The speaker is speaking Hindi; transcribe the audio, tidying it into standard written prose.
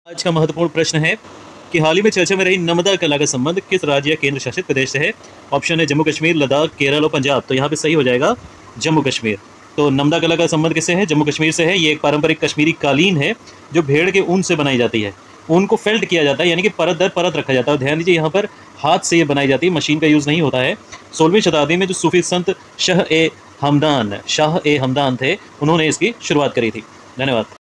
आज का महत्वपूर्ण प्रश्न है कि हाल ही में चर्चा में रही नर्मदा कला का संबंध किस राज्य या केंद्र शासित प्रदेश से है। ऑप्शन है जम्मू कश्मीर, लद्दाख, केरल और पंजाब। तो यहाँ पे सही हो जाएगा जम्मू कश्मीर। तो नर्मदा कला का संबंध किससे है? जम्मू कश्मीर से है। ये एक पारंपरिक कश्मीरी कालीन है जो भेड़ के ऊन से बनाई जाती है। ऊन को फेल्ट किया जाता है, यानी कि परत दर परत रखा जाता है। और ध्यान दीजिए, यहाँ पर हाथ से ये बनाई जाती है, मशीन का यूज़ नहीं होता है। 16वीं शताब्दी में जो सूफी संत शाह ए हमदान थे, उन्होंने इसकी शुरुआत करी थी। धन्यवाद।